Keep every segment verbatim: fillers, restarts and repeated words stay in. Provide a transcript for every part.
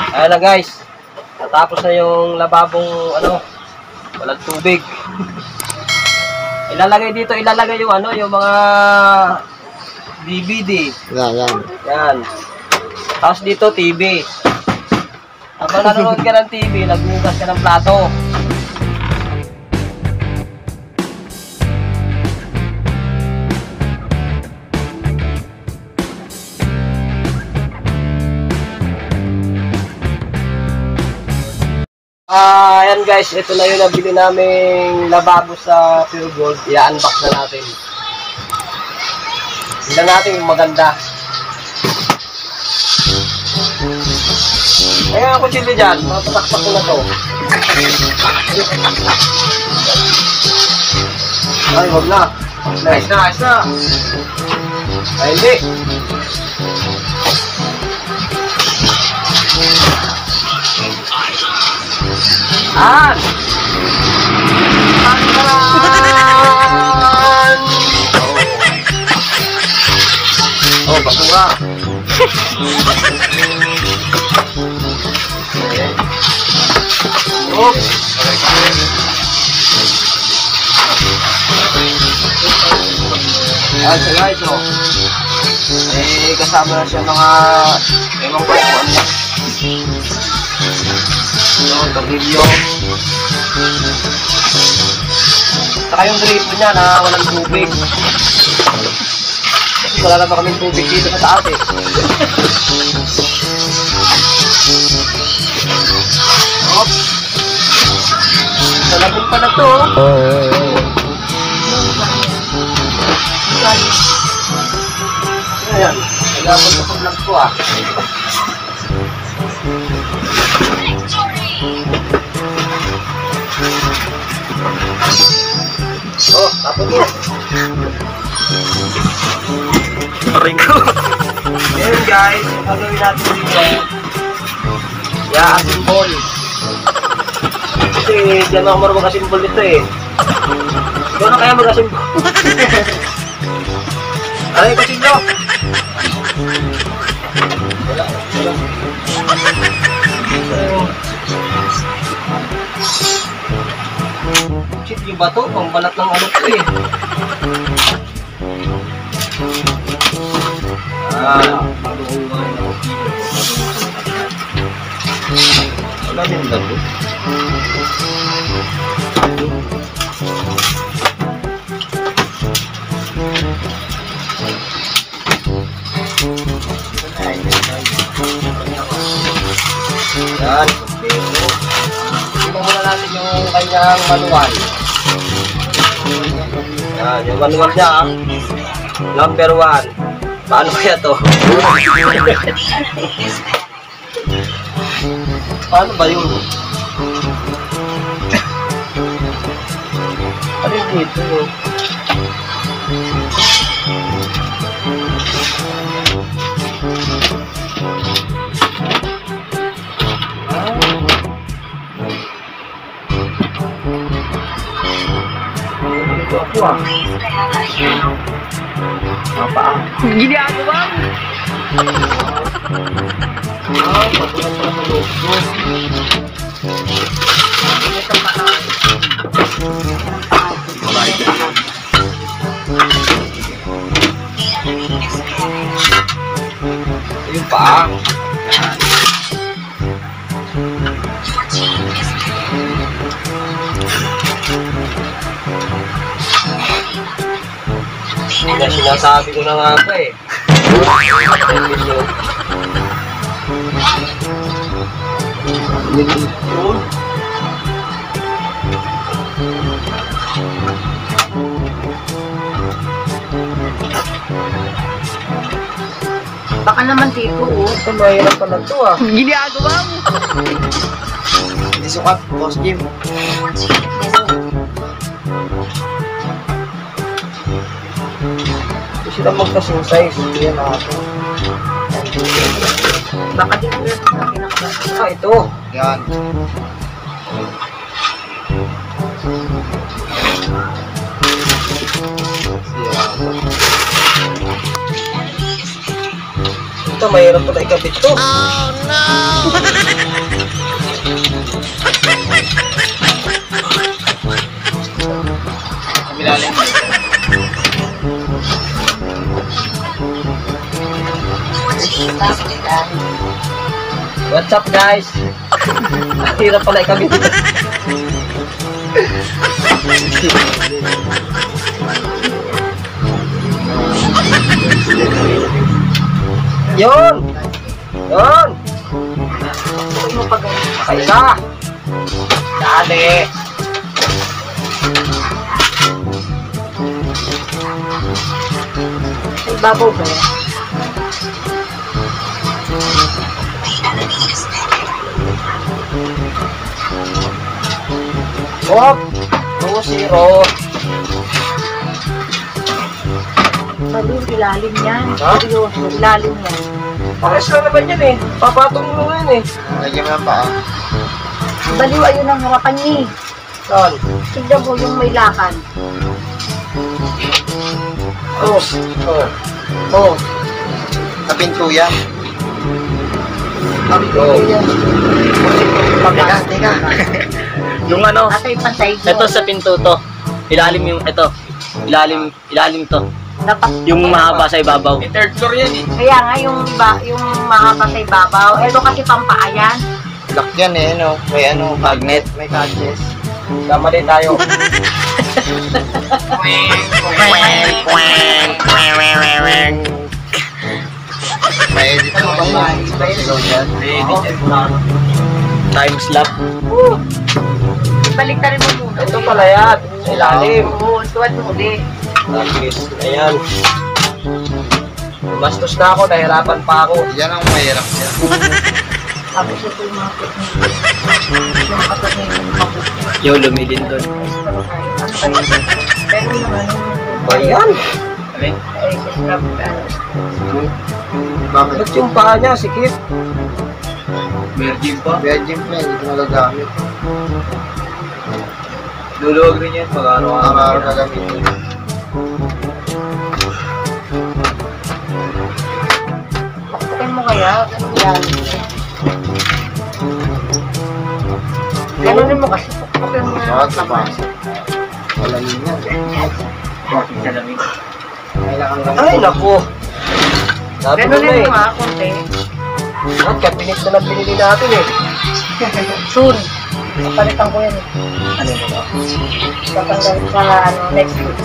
Ayan na guys. Natapos na yung lababong ano, walang tubig. Ilalagay dito, ilalagay yung ano, yung mga D V D. Yan, yan. Yan. Tapos dito T V. Habang nanonood ka ng T V, naghugas ka ng plato. Ah, ayan guys, ito na yung nabili naming lababo sa Pure Gold. I-unbox na natin. Tingnan natin yung maganda. Ayan ako chili dyan, mapatakpak ko na to. Ay, wag na. Nice na, nice na. Ay, hindi. Ah! Tantaran! Oh, oh basura. Okay. Oops. Ayan siya guys, oh. Eh, kasama na siya mga ewan ko ano yan. Yung tornilyo. Saka yung gripo niya na walang tubig. Kasi wala naman kaming tubig dito sa taas eh. Oops. Salabog pa na to. Ayan. Nagapon na pag lang to ah. Oh, tapos mo. Ring ko. Ayan guys, ang gagawin natin dito. Ya-asimbol. Kasi dyan ako marunong mag-asimbol dito eh. Ikaw na kaya mag-asimbol. Aray, kasinyo. Wala, wala. Shit, yung bato, pang balat ng ano ko eh. Ah, paluhuan ako dito. Wala din bato. Yan, dito. Tingnan muna natin yung kanyang manual. Yan, yung manual niya ah. Number one. Paano kaya to? Paano ba yun? Ano yung dito yun? Ako ah. Apa ah? Gini ako bang? Ah, patulang pala sa loob. Ini tempat ah. Baik. Ini pa. Yan, sinasabi ko na nga pa eh. Baka naman tito oh. Ito mahirap pala ito ah. Ginagawa mo. Hindi sukat, boss Jim. Ito sila magkasing size. Yan na ako. Baka din mo yung pinakabasa. Ah, ito. Yan. Ito, mahirap pala ikabit ito. Oh no! What's up guys? Ang hirap pala ikabit. Yun! Yun! Okay na! Dali! Babaw ba yan? Hop! two zero. Baliw, ilalim yan. Ha? Seryoso, ilalim yan. Pares lang naman yan eh. Papatong mo yan eh. Lagyan mo ng paa. Baliw, ayun ang harapan niya eh. Saan? Tignan mo yung may lakan. Oh. Oh. Oh. Sa pinto yan. Oh. Teka, teka. Yung ano, Asa yung pantay mo. ito sa pinto to. Ilalim yung ito. Ilalim, ilalim to. Dapat, Yung mahaba sa ibabaw. Third floor yan eh. kaya nga yung, iba, yung mahaba sa ibabaw. Ito kasi pampaayan. Lock yan eh, no? May ano, Magnet. may catches. Tama din tayo. May edit mo yan. Sigaw yan. Time slap. Balik na rin mo muna. Ito pala yan. Sa ilalim. Oo, tuwad mo ulit. Tapos, ayan. Bastos na ako, nahirapan pa ako. Yan ang mahirap yan. Tapos ito yung mga technique. Yung kapat na yung mga Yo, lumilin doon. pero naman Ayan. ay scrap ano. Bakit? Ba't yung paa niya, sikip? Virgin pa? Virgin pa, hindi ko nagagamit. Luluwag rin yan pag Araw-araw gagamitin. Pakpukin mo kaya? Yan. Ganunin mo kasi. Pakpukin mo na. Wag sa basa. Malalim yan. Kailangan lang. Ay, naku. Sabi ko na Ganunin eh. mo nga, konti. At kapinis na lang binili natin eh. Soon. Kapalitan ko yan eh. Ano ba ba? Kapag sa ano, next week.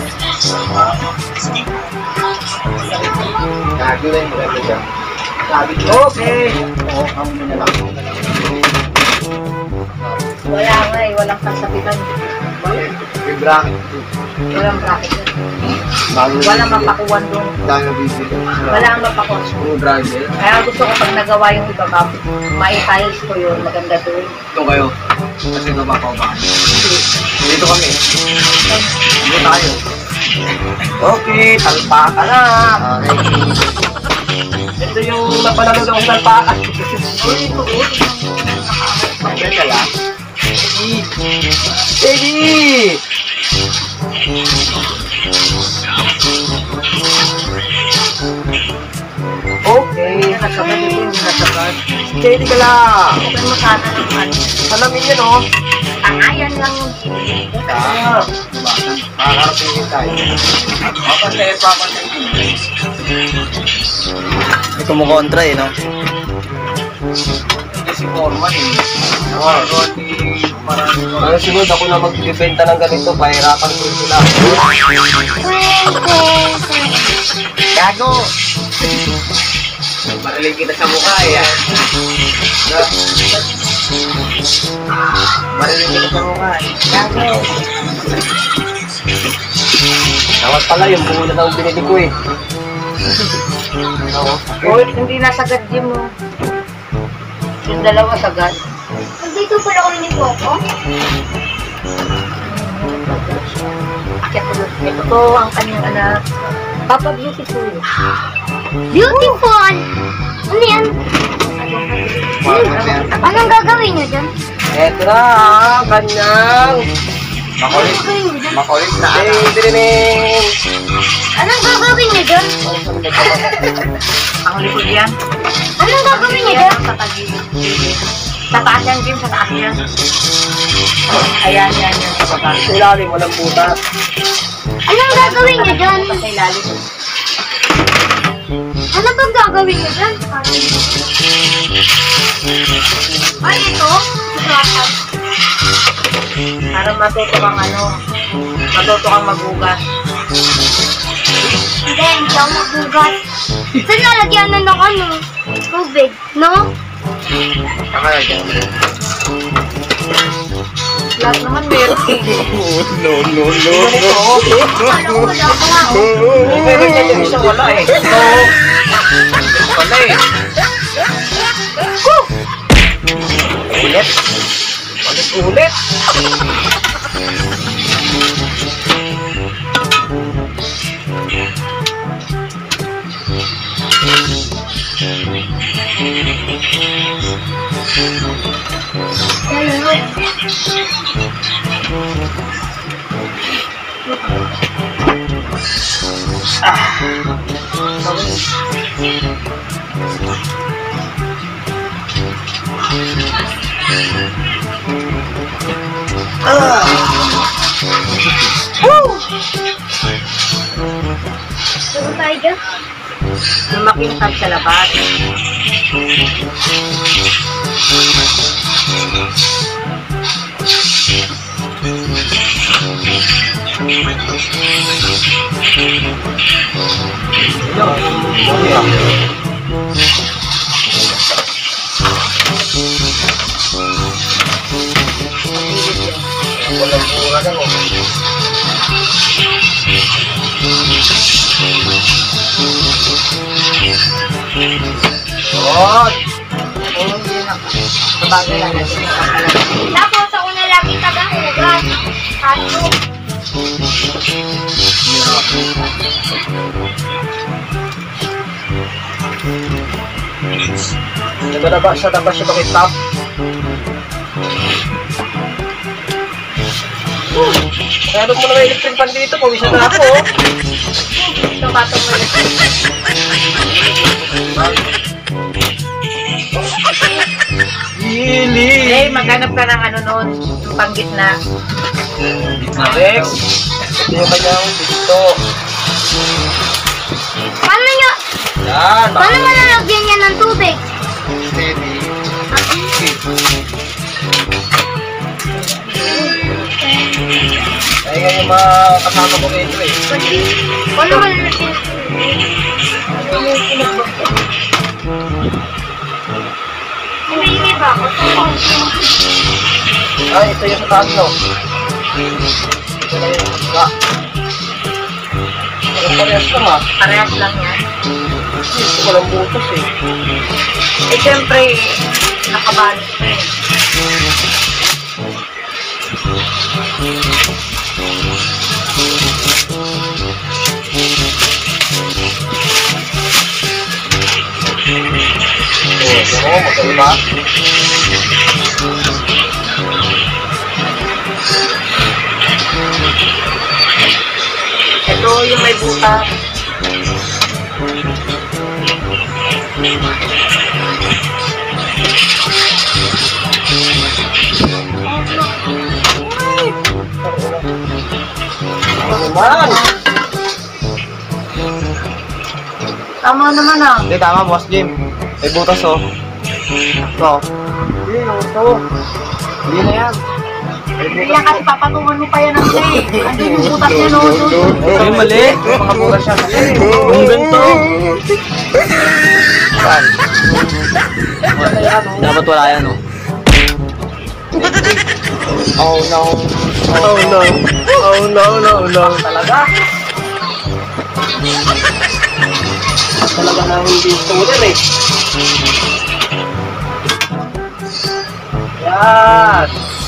Gago lang yung gago dyan. Okay. Oo, kami na lang. Wala nga eh, walang kasabitan. May bracket. Walang bracket. Bago Walang mapakuwan doon. dahil nabibili. Wala ang mapakuwan. Yung driver. Kaya gusto ko pag nagawa yung iba, ma-tiles ko yun, maganda doon. Ito kayo. Kasi nabapaw-bahan. Dito kami. Dito tayo. Okay, talpa ka na. Okay. Ito yung napanood akong talpakan. Uy, ito, uy. Magyan ka lang. Steady! Okay. Nasagad ito yung nasagad. Steady ka lang. Okay mo sana ng ano. Salamin yan oh. Tangayan lang yung gilid. Ah. Makakarating tayo. Papantay, papantay. May kumukontra eh, no? Kasi formal eh. Oo. Pero siguro ako na magbibenta ng ganito, pahirapan ko sila. Gago! Marilig kita sa mukha eh. Marilig kita sa mukha eh. Gago. Dapat pala yung bunga na ang binili ko eh. Oo. Uy, hindi nasagad din mo. Yung dalawa sagad. Dito pala ko ni Coco. Akit ulit. Ito po ang kanyang anak. Papa Beautiful. Beautiful! Ano yan? Anong gagawin niyo dyan? Eto na ah, kanyang. Makulit. Anong gagawin niyo dyan? Makulit na Ding, anak. ding, Anong gagawin niyo dyan? Ang likod yan. Anong gagawin niyo Yan dyan? ang sa tagilid. Sa taas yan, Jim. Sa taas yan. Ayan, yan, yan. Sa baba. Sa ilalim, walang butas. Anong gagawin niyo dyan? Sa ilalim. Ano bang gagawin niyo dyan? Ay, ito? Sugasan. Para matuto kang ano, matuto kang magugas. Hindi, hindi ako magugas. Saan lalagyan na ng ano? Tubig, no? Saka na dyan. Lahat naman meron eh. No, no, no, no. Alam ko, wala ko nga. Meron niya yung isang wala eh. So, wala eh. Ulit. Ulit ulit. Saan tayo dyan? Lumakintab sa labas. Walang mura lang oh. Oh, Sabagay lang natin yung kakalaman. Tapos ako na lagi taga-hugas. Kaso, naglalaba sa labas yung bakit top. Kaya doon mo na may electric fan dito, pawisan na ako oh. Ito patong mo na. Hili! Eh, maghanap ka ng ano nun, yung panggitna. Rex! Hindi yung kanyang dito. paano nyo, Yan! paano mo nalagyan yan ng tubig? Steady. Ay, yan yung mga kasama ko dito eh. Paano mo nalagyan ng tubig? Hindi ba ako? Ay, ito yung sa taas no. Ito na yung iba. Parang parehas lang ah. Parehas lang yan. Ito walang butos eh. Eh, syempre, nakabalot na eh. Oo, magkaiba. Ito yung may butas. Ano naman? Tama naman ah. Hindi, tama boss Jim. May butas oh. Ito. Hindi, ito. Hindi na yan. May Kaya butas kasi papatungan mo pa yan ang eh. Andun yung butas niya no. Ay, mali. May mga butas siya. Yung ganito. Saan? Wala yan oh. Dapat wala yan oh. Oh no. Oh no. Oh no, no, no. Talaga? Talaga na hindi tuloy eh. Yan.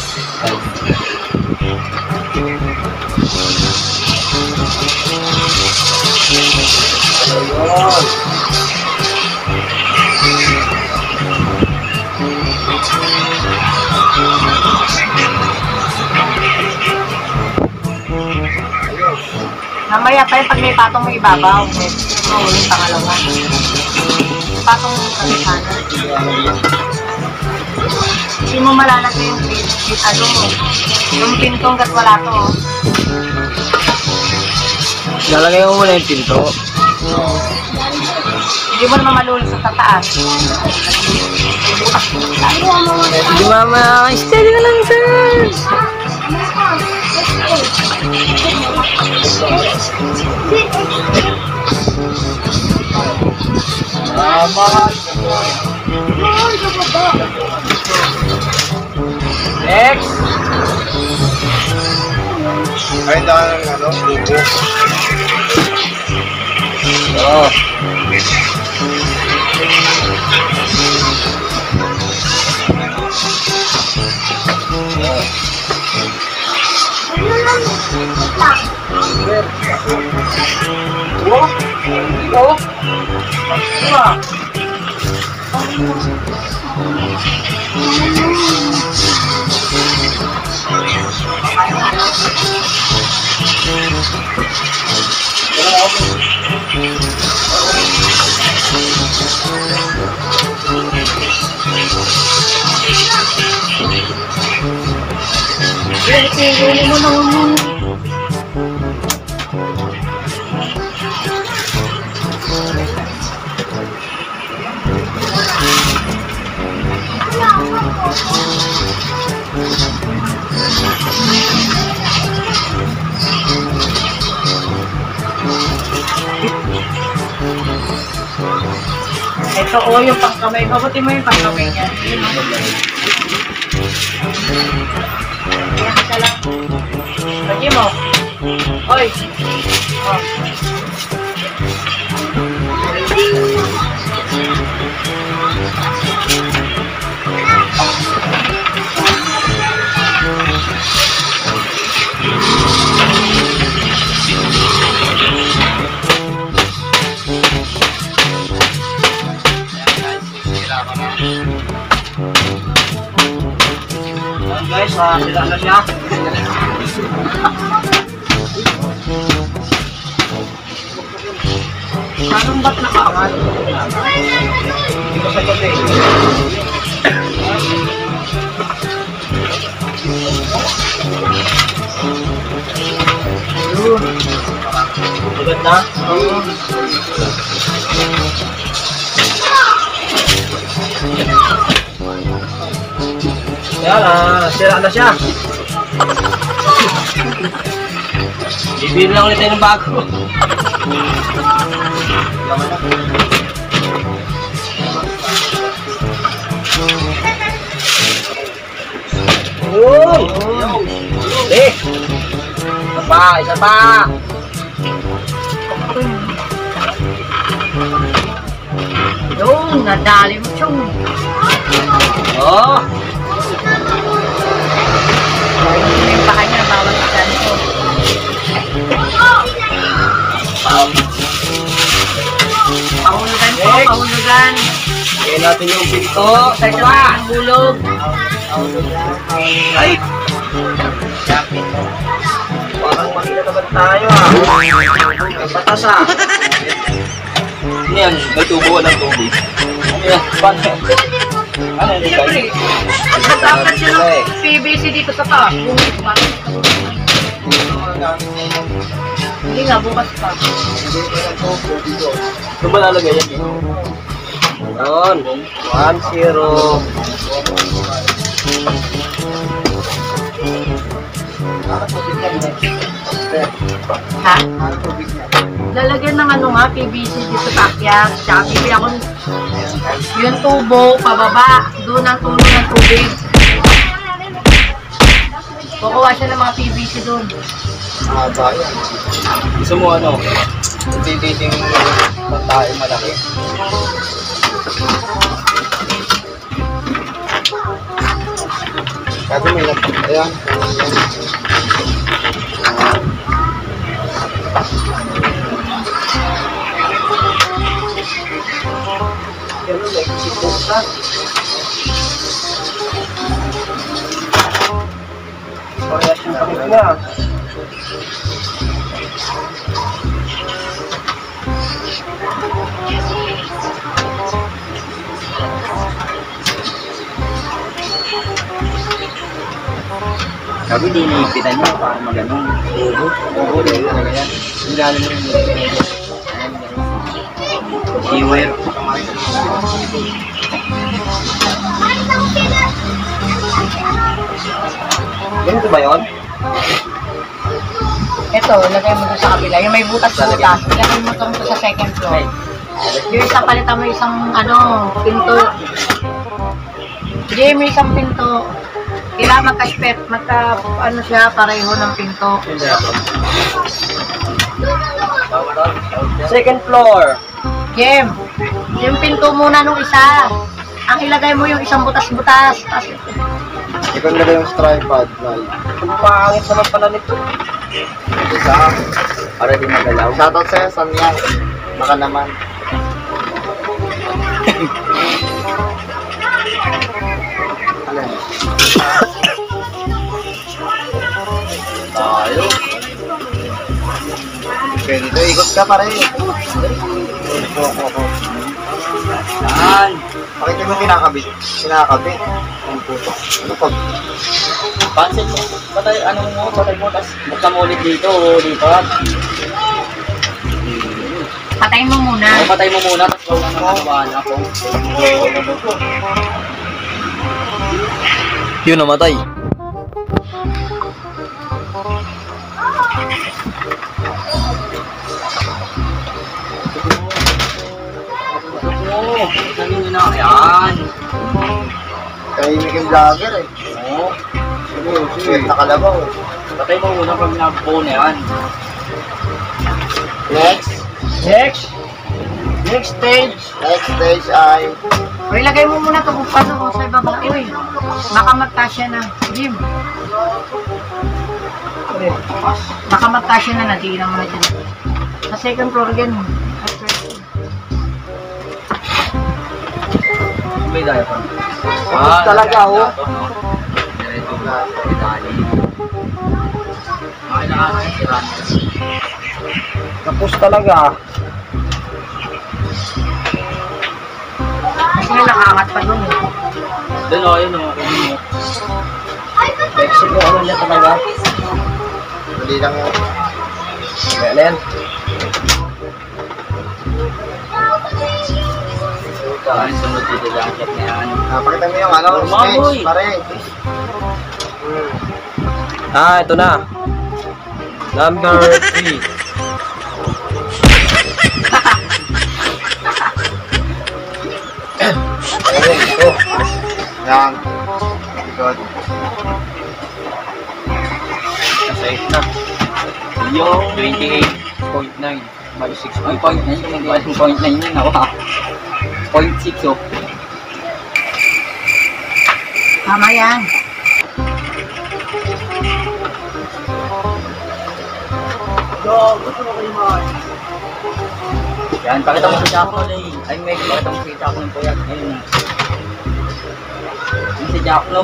Ayun. Mamaya pa yun, pag may patong mo ibabaw, may mahuling pangalawa. Patong mo sa sana. Hindi mo malalagay yung pin, ano mo, yung pintong gat wala to. Oh. Lalagay mo muna yung pinto. Hindi mo naman malulis sa taas. May butas mo sa taas. mama. Steady na lang, sir. Tama. Next. Ay, dahil ng ano, tubo. Oh. Oh. Oh. Diba? Ito o, yung pangkamay. Pabuti mo yung pangkamay niya. Ayan ka lang. Lagi mo. Oy. Oh. Guys, ah, sila na siya. Anong ba't nakaangal? Hindi ko sagot eh. Yun. Agad na? Oo. Yan ah, sira na siya. Bibili lang ulit tayo ng bago. Laman na. Uy! Eh! Isa pa, isa pa! Yung, nadali mo siyang. Oh! Yung paa niya, bawal sa kanto. Pahulugan po, Next. pahulugan. Kaya natin yung pinto. Sa Baba! ang hulog. Ay! Parang makita naman tayo ah. Ang batas ah. Ano yan? May tubo, walang tubig. Ano yan? Paano yan? Ano yan? Siyempre, dapat siya ng P V C dito sa taas. Hindi nga, bukas pa. Ito ba lalagay yan eh? Yun. One, zero. Ha? Lalagyan ng ano nga, P V C dito sa akyat. Tsaka bibili ako yung tubo, pababa. Doon ang tulo ng tubig. Kukuha siya ng mga P V C doon. Ah, ba yan? Gusto mo ano? Hindi-dating tayo malaki. Kasi may nag... Ayan. Yan o, like si Buksa. Parehas yung kamit niya. Sabi dinipitan niya para maganon. Oo, oo, dahil talaga yan. Ang galing mo yung Siwer. Ganito ba yun? Ito, lagay mo doon sa kabila. Yung may butas-butas. Lagay mo doon sa second floor. Yung isang palitan mo isang ano, pinto. Hindi, may isang pinto. Kailangan magka-spet, magka, ano siya, pareho ng pinto. Second floor. Jem, yung pinto muna nung isa. Ang ilagay mo yung isang butas-butas. Tapos, Ikaw nilagay yung tripod, Nay. Ang pangit naman pala nito. Isa. Para di magalaw. Shoutout sa'yo, San yan. Baka naman. Alin? Tayo. Okay, dito ikot ka pare. Saan? Bakit mo kinakabit? Kinakabit? Ang puto. Ano pag? Pansin mo. Patay, ano mo, patay mo. Tapos buksan mo ulit dito. Dito. patayin mo muna. O, patay mo muna. Tapos huwag na nakabahan ako. Yun, namatay. Oo, sabihin nyo na. Ayan. Tahimik yung vlogger eh. Oo. Sige, sige. Nakalabaw eh. Patay mo muna pag nakabuo na yan. Next. Next. Next stage. Next stage ay... O, ilagay mo muna ito kung paano sa ibaba. Uy, baka magkasya na. Jim. Baka magkasya na, natigilan mo na dyan. Sa second floor again. May daya pa. Tapos talaga, oh. Diretso na. Itali. Ay, nakakasira. Tapos talaga. Kasi nga nakaangat pa doon. eh. Doon o, yun o. Exit mo, ano niya talaga? Mali lang yun. Galen. Ay, sunod dito jacket na yan. Ah, pakita mo yung ano, Normal, boy. stage, pare. Ah, ito na. Number three. Ayun, ito. Yan. Good. Safe na. Yung twenty-eight point nine. Bali six point nine. Bali point nine yun. Nawa. point six oh. Tama yan. Yan, pakita mo si Jackno eh. Ay, Meg, pakita mo si Jackno po yan. Ayun na. Yung si Jackno.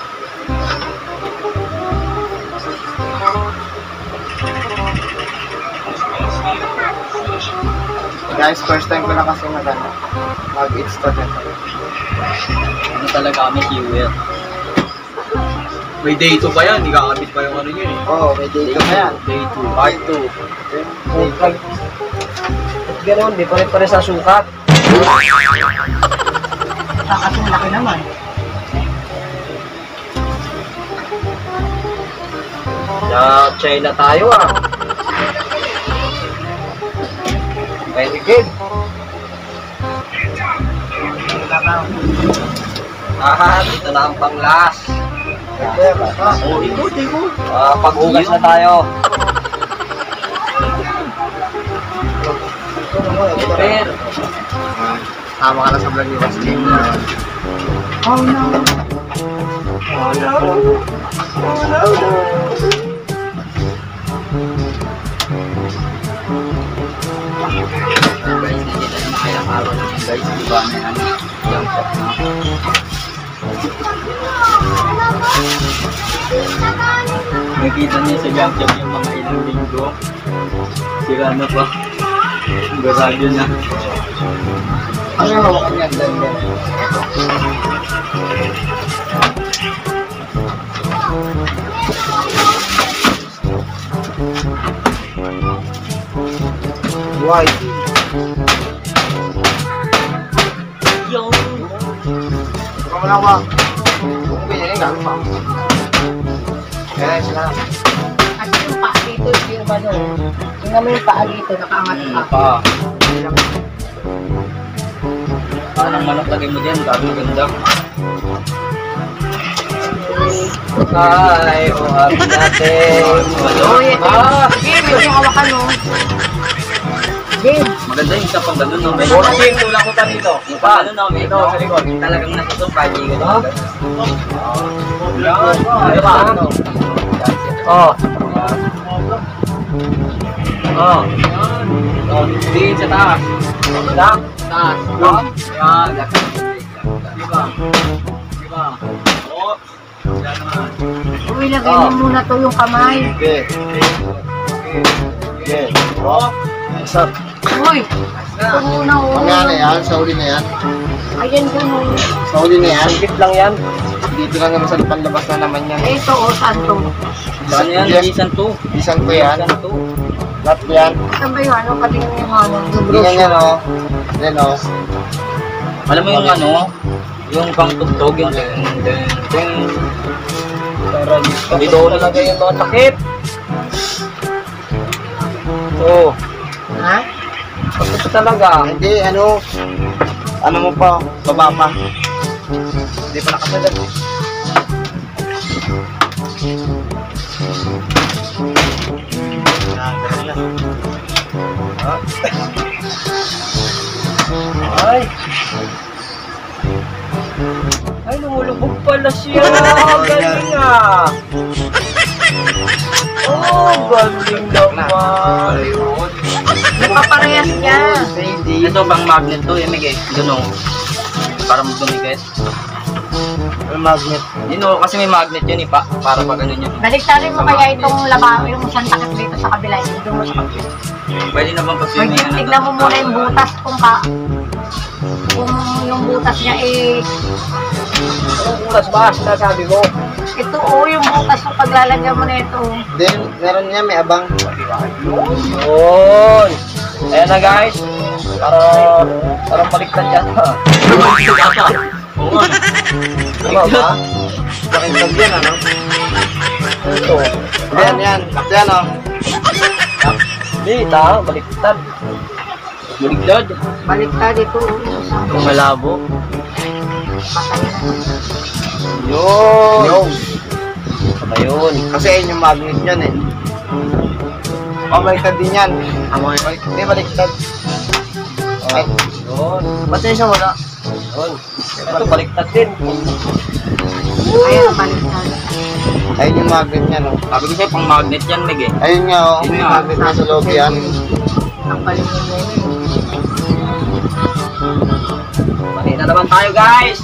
Guys, first time ko na kasi mag ano, mag-install nito. Ano talaga kami, Kiwil. May day two pa yan, hindi kakabit pa yung ano yun eh. Oo, oh, may dito na yan. Day two, part two. Okay. At ganoon, di pa rin pare sa sukat. Kakasong laki naman. Sa China tayo ah. Very good. Ah, dito na ang pang-last. Okay, bata. Oh, ikot, ikot. Ah, pag-ugas na tayo. Super. Tama ka na sa vlog ni Wesley. Oh no. Oh, no. Oh, no. Guys, nandito na kaya araw na guys. Diba na yan? Yung shop na. Nakita niyo sa jump jump yung mga ilang linggo. Sira na pa. Garado na. Ano yung hawakan yan? Dan, dan. Why? Yo! Ikaw mo lang ba? Kung ganyan yung gano'n pa. Guys, lang. At yung paa dito, yung ano, tingnan mo yung paa dito, nakaangat Hmm, pa. pa. Parang manok lagay mo dyan, bago maganda. Ay, buhag natin. Uy, ito Ah! Sige, medyo hawakan mo. Sige. Maganda yung isa pang ganun, no? May Bossing, tulak ko pa dito. yung pang ganun, no? May Ito, sa likod. talagang nasusumpay. Ha? Yan. Ano ba? Oh. Oh. Oh, tingin sa taas. Lang. Taas. Lang. Yan. Diba? Diba? Oh. Yan naman. Uy, lagay mo muna to yung kamay. Okay. Okay. Oh. Stop. Uy, ito muna oh. Mamaya na yan, sa uli na yan. Ayan ganun. Sa uli na yan. Sikip lang yan. Dito lang naman sa panlabas na naman yan. Eh, ito oh, saan to? Saan yan? Yes. Isan to. Isang to yan. Isan to. Lahat yan. Saan ba yung ano? Patingin mo yung ano? Yung Tingnan yan brochure. o. Yan o. Alam mo yung ano? Yung pang tugtog, yung ding, ding, ding. Dito talaga yung mga takip. Oo. Ha? Ito talaga. Hindi, ano. Ano mo pa? Baba pa. Hindi pa nakasalat. Ay. Ay, lumulubog pala siya. Galing ah. Oh, galing naman. Nakaparehas niya. Ito pang magnet to, yung may dunong. Para magdumikit. Ang magnet. Yun o, kasi may magnet yun eh, pa, para pag ano yun. Baliktarin mo kaya itong laba, yung isang takip dito sa kabila. Yung mo sa kabila. Pwede na bang Mag- pag-swimming? ano Tignan to? mo muna yung butas kung ka kung yung butas niya eh Anong oras ba? Sinasabi mo. ito oh yung butas yung paglalagyan mo na ito. Then, meron niya, may abang. Yun! Ayan na guys. Para, parang baliktad yata. Oo nga. Tama ba? Baliktad yan, ano? Ito. Ayan, yan. Ayan, o. Hindi, ta. Baliktad. Buligtad. Baliktad ito oh. Kung malabo. Yun! Yun! Saka yun. Kasi yun yung magnet yan, eh. O, baliktad din yan. Hindi, baliktad. Ay, yun. Ba't yung isa wala? Yun. Ito, baliktad din. Ayan ang baliktad. Ayun yung magnet niya, no? Sabi ko sa'yo, pang magnet yan, Meg eh. Ayun nga, oh. Yun May nga. magnet na sa loob yan. Ang palingon mo yun. Mali na naman tayo, guys!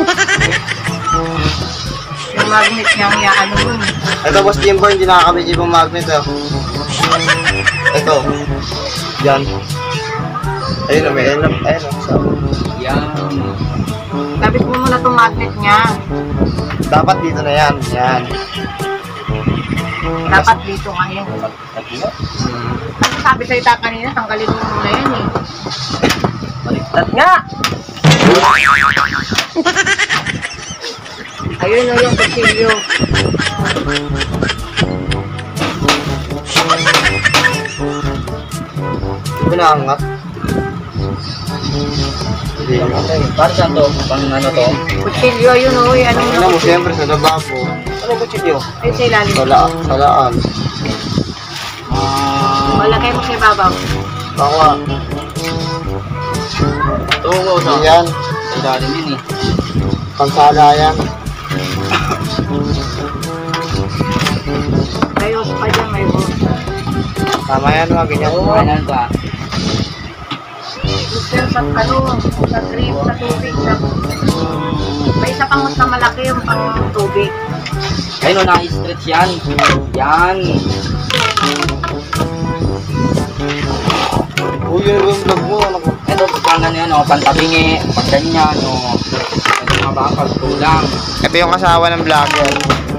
Yung magnet niya ang ano mo. Ito, Boss Jimbo, hindi nakakabit yung magnet, oh. Ito. Yan. Ayun, oh, may ayun, oh. Ayun, oh. So, Yan. Labit mo muna itong magnet niya. dapat dito na yan. Yan. Dapat dito ngayon. Ano sabi sa'yo ta kanina, tanggalin mo muna yan eh. Baliktad nga! Ayun na yung kutsilyo. Hindi ko naangat. Hindi. Para saan to? Pang ano to? Kutsilyo yun oh. Ano Ano mo, mo? siyempre, sa lababo. Ano ba chilyo? Ayun sa ilalim. Sala, salaan. Ah... Malagay mo sa ibabaw. Baka. Ito ko sa... Yan. Sa ilalim yun eh. Pansala yan. Kayo pa dyan may boss. Tama yan, mga ganyan. Oo, ano to ah. Pero sa ano, sa drip, sa tubig. Sa... May isa pang mas na malaki yung pang tubig. Ayun o, naka-stretch yan. Yan. Uy, yun yung vlog mo. Ano ko? Ito, pang ano yan o, pantabingi, pag ganyan o. Ito nga ba, pag tulang. Ito yung asawa ng vlogger.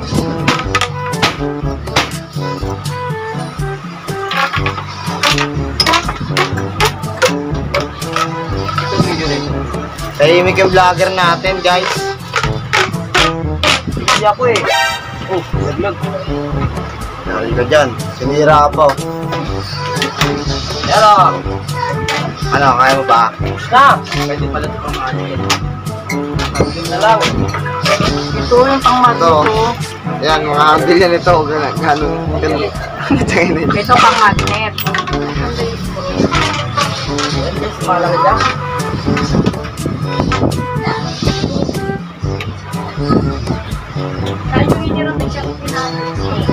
Ito video rin. Tahimik yung vlogger natin, guys. Hindi ako eh. Oh, naglag. Nari ka dyan. Sinira ka po. Yan o. Ano, kaya mo ba? Na! Pwede pala ito pang ano yan. Hanggang na lang. Ito yung pang Ito. magneto. Yan, mga handle yan ito. Ganun, ganun. Ganun. Ganun. Ito pang magnet. Malaki dyan. Tayo yung iniram din siya kung pinanay.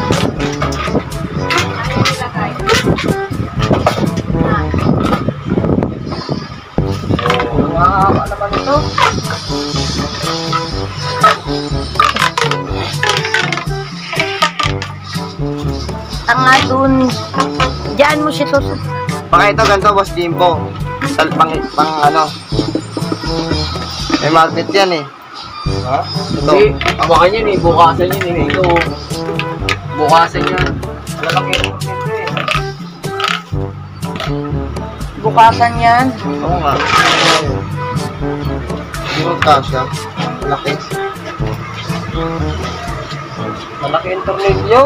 Ano nilagay? Wow, ano naman ito? Tanga dun. Diyan mo siya sus. Baka ito, ganito, Boss Jimbo. Tal, pang, pang ano. May magnet yan eh. Ha? Ito. Hindi, hawakan yan eh. Bukasan yan eh. Ito. Bukasan yan. Malalaki yung ito eh. Bukasan yan. Oo nga. Hindi mo kasya. Laki. Malaki yung tornilyo.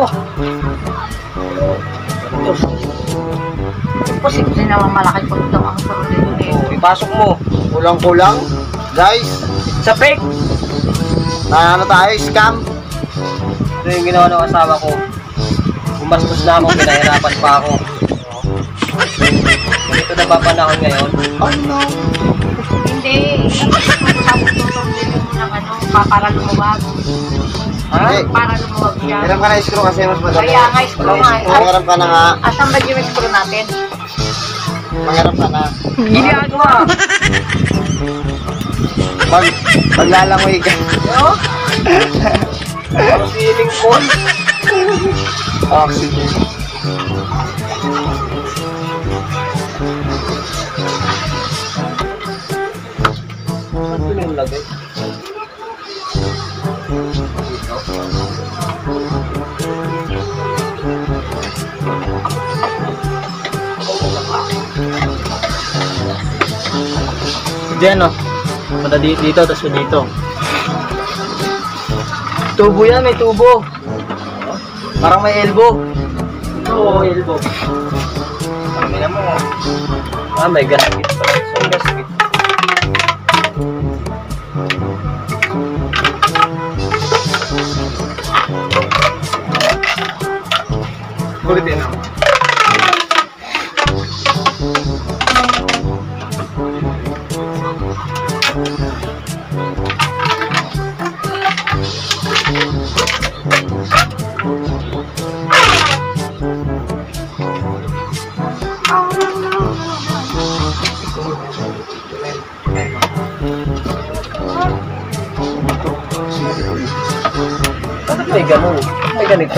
Posible naman malaki po ito ang tornilyo nito. Oh, ipasok mo. Kulang-kulang. Guys, Sa fake. na ano tayo, scam. Ito yung ginawa ng asawa ko. Bumastos na ako, pinahirapan pa ako. Ito na ba panahon ngayon? Ano? Hindi. Tapos tornilyo mo ng ano, pa- para lumubag. Ha? Hindi. Para lumubag siya. Hiram ka na screw kasi mas madali. Kaya nga, screw nga. Mangiram ka na nga. Asan ba yung screw natin? Mangiram ka na. Ginagawa. Pag, paglalangoy ka. Yo? Ang feeling ko. Oxygen. Saan ko yung lagay? Diyan o. Punta dito, dito, tapos dito. Tubo yan, may tubo. Parang may elbow. Oo, elbow. Tingnan mo. Ah, may gasket pala. Saan gasket? Kulit yan. Bakit may ganun? May ganito?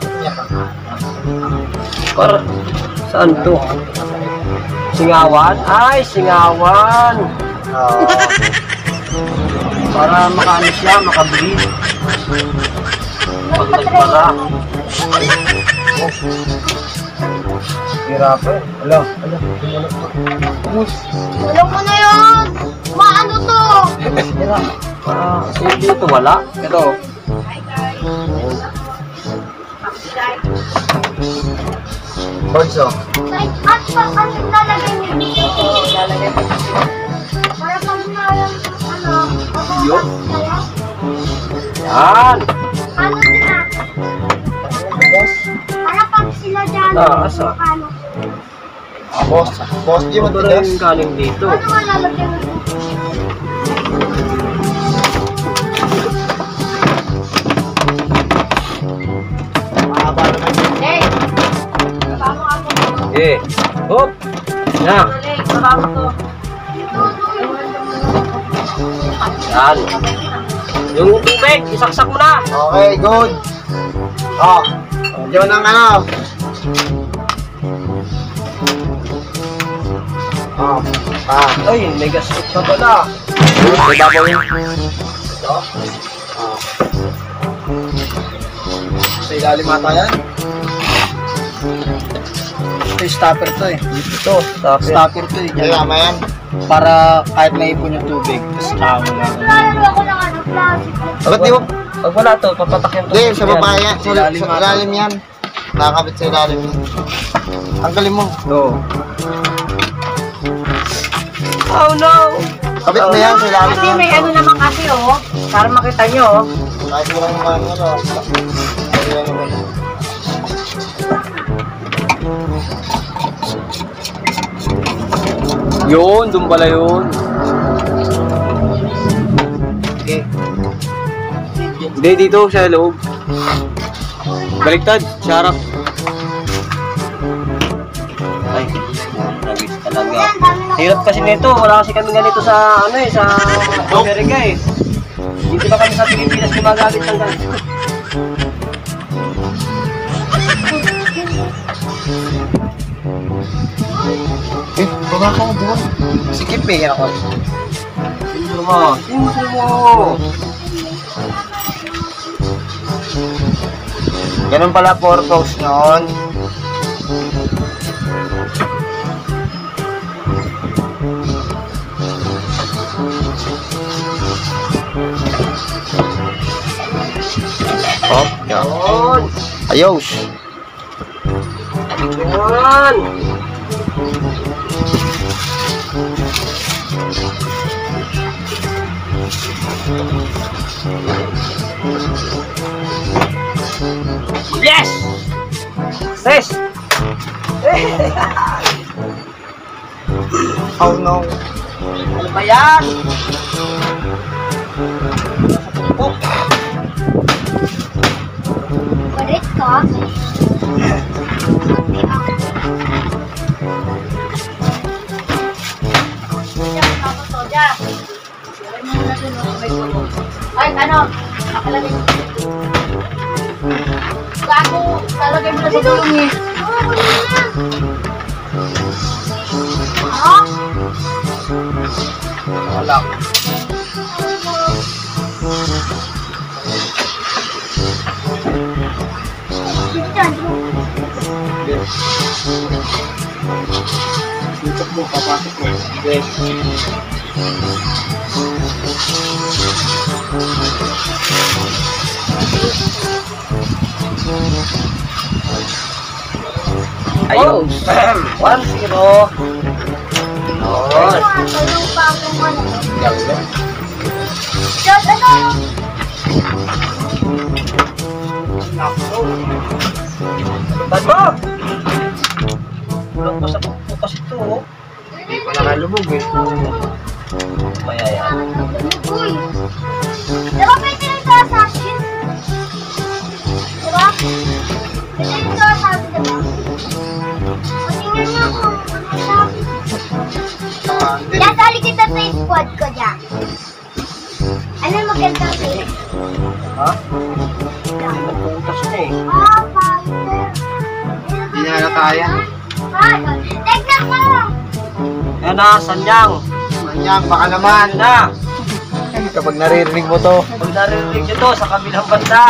Para, saan to? Singawan? Ay, singawan! Oo. Para makaano siya, makabili. Pagtagpara. Hirap eh. Ala, ala. Alam mo na yun! Maano to? Hirap. Ah, kasi dito wala. Ito. Bonso. Like, at pa, ano lalagay niyo? Para pag nalang, ano, Yo. ako, Yan. ano na? Para pag sila dyan, Ah, asa? ano? Boss. Boss Jim, Ito na matigas. yung galing dito. Ano nga lalagay mo? Mahaba naman. Hey! Baba mo ako. Eh. Hop. Na. Hey, baba mo to. Yan. Yung tubig, isaksak mo na. Okay, good. Oh, yun ang ano. Oh, ah. Ay, may gasket na pala. May babaw yun. Ito. Ah. Sa ilalim ata yan. Ito yung stopper to eh. Ito, stopper. Stopper to eh. Kaya tama yan. Para kahit may ipon yung tubig, tapos tao na. Lalagay ako ng ano, plastic. Ba't di mo, Pag wala to, papatak yung Hindi, sa baba yan. Sa, Ilalim sa ata. ilalim yan. Nakakabit sa ilalim yan. Tanggalin mo. Oo. Oh no! Kabit mo yan sa ilalim Kasi yan. may ano naman kasi oh. Para makita nyo oh. Kahit walang mga ano. Ayan naman. Yun, dun pala yun. Okay. Hindi, dito sa loob. Baliktad, sa harap. Ay, nabis talaga. Hirap kasi nito, wala kasi kami ganito sa ano eh, sa Amerika eh. Dito ba kami sa Pilipinas gumagamit ng ganito? Eh, baka ka doon. Sikip eh, ako. Sintro mo, sintro mo. Ganun pala purpose nun. Oh, yan. Yun, Ayos. yun. Yes! Sis! Oh no. Ano ba yan? Oh, Parit ka? Ay, ano? Nakalagay mo. Bago, talagay mo na sa tulong eh. Oh, wala. bitan. Tutok mo, papasok mo. Yes. Ayun. One, zero. Yun. Ano pa akong ano? Yan, yan. Diyos, ano? Ba't mo? Kulang pa sa pupo kasi ito, oh. Hindi pa nakalubog eh. Maya yan. Uy. Diba pwede rin sa assassin? Diba? Pwede rin sa assassin, diba? O, tingnan niyo kung ano sabi. Ah, hindi. Nasali kita sa squad ko dyan. Ano maganda sa'yo? Ha? Hindi na putas na eh. Ah, fighter. Hindi na halata yan. Ah, tignan mo! Ayan na, sanyang. Manyang, baka naman. Ayan na. Kapag naririnig mo to. Pag narinig nyo to sa kabilang banda.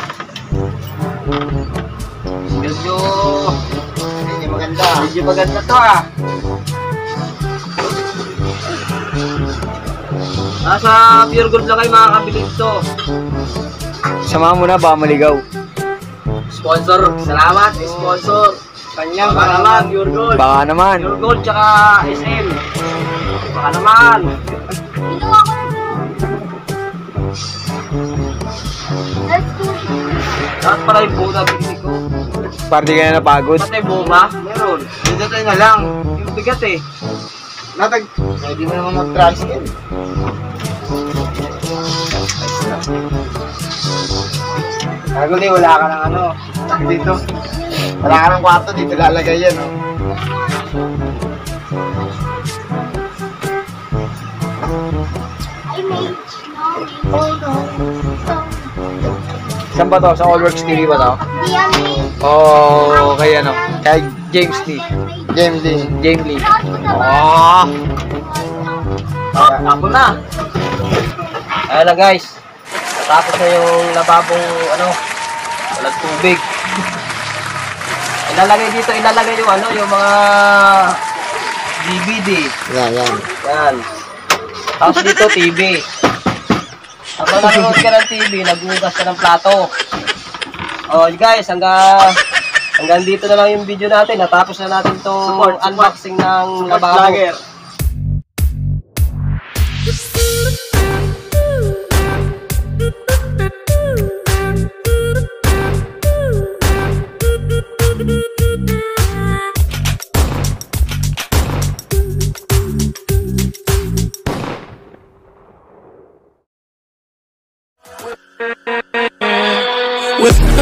Medyo, Hindi maganda. medyo maganda to ah. Nasa Pure Gold lang kayo makakabili ito. Sama mo na, baka maligaw. Sponsor, salamat, sponsor. Kanyang, Baka naman, Pure Gold. Baka naman. Pure Gold tsaka S M. Baka naman. Ginawa ko na ito. Let's go. Lahat pala yung buo na binili ko. Party ka na napagod. Pati buo ba? Meron. Dito tayo na lang. Yung bigat eh. Natag... Pwede mo naman mag-transkin. Kaguli, wala ka ng ano. Dito. Wala ka ng kwarto, dito lalagay yan. Oh. I made no. Oh no. Saan ba to? Sa Allworks T V ba to? Di yan eh. Oh, kay ano? Kay James Lee. James Lee. James Lee. Oh! Oh, ako na. Ayan na guys. Natapos na yung lababong ano, walang tubig. Ilalagay dito, ilalagay yung ano, yung mga D V D. Yan, yan. Yan. Tapos dito T V. Habang nanonood ka ng T V, naghugas ka ng plato. Oh, guys, hanggang hanggang dito na lang yung video natin. Natapos na natin itong Support, support. unboxing ng Support lababo. vlogger. With